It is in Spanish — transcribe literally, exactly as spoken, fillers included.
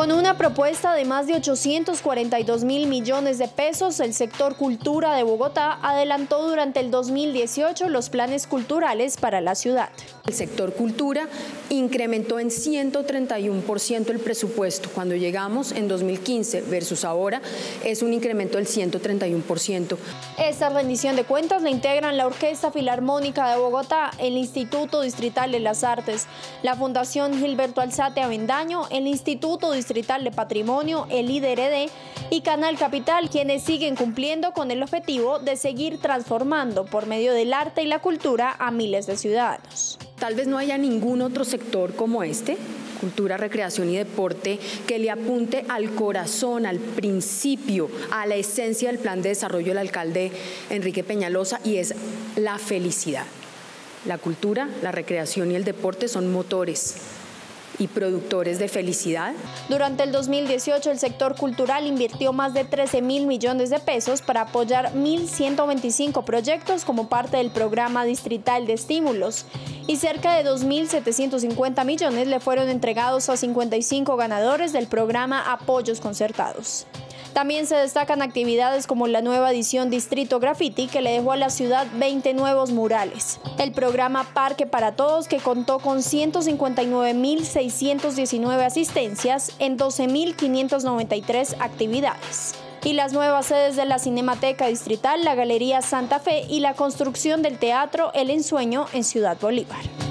Con una propuesta de más de ochocientos cuarenta y dos mil millones de pesos, el sector cultura de Bogotá adelantó durante el dos mil dieciocho los planes culturales para la ciudad. El sector cultura incrementó en ciento treinta y uno por ciento el presupuesto. Cuando llegamos en dos mil quince versus ahora es un incremento del ciento treinta y uno por ciento. Esta rendición de cuentas la integran la Orquesta Filarmónica de Bogotá, el Instituto Distrital de las Artes, la Fundación Gilberto Alzate Avendaño, el Instituto Distrital de Patrimonio, el I D R D y Canal Capital, quienes siguen cumpliendo con el objetivo de seguir transformando por medio del arte y la cultura a miles de ciudadanos. Tal vez no haya ningún otro sector como este, cultura, recreación y deporte, que le apunte al corazón, al principio, a la esencia del plan de desarrollo del alcalde Enrique Peñalosa, y es la felicidad. La cultura, la recreación y el deporte son motores y productores de felicidad. Durante el dos mil dieciocho, el sector cultural invirtió más de trece mil millones de pesos para apoyar mil ciento veinticinco proyectos como parte del programa distrital de estímulos, y cerca de dos mil setecientos cincuenta millones le fueron entregados a cincuenta y cinco ganadores del programa Apoyos Concertados. También se destacan actividades como la nueva edición Distrito Graffiti, que le dejó a la ciudad veinte nuevos murales. El programa Parque para Todos, que contó con ciento cincuenta y nueve mil seiscientas diecinueve asistencias en doce mil quinientas noventa y tres actividades. Y las nuevas sedes de la Cinemateca Distrital, la Galería Santa Fe y la construcción del Teatro El Ensueño en Ciudad Bolívar.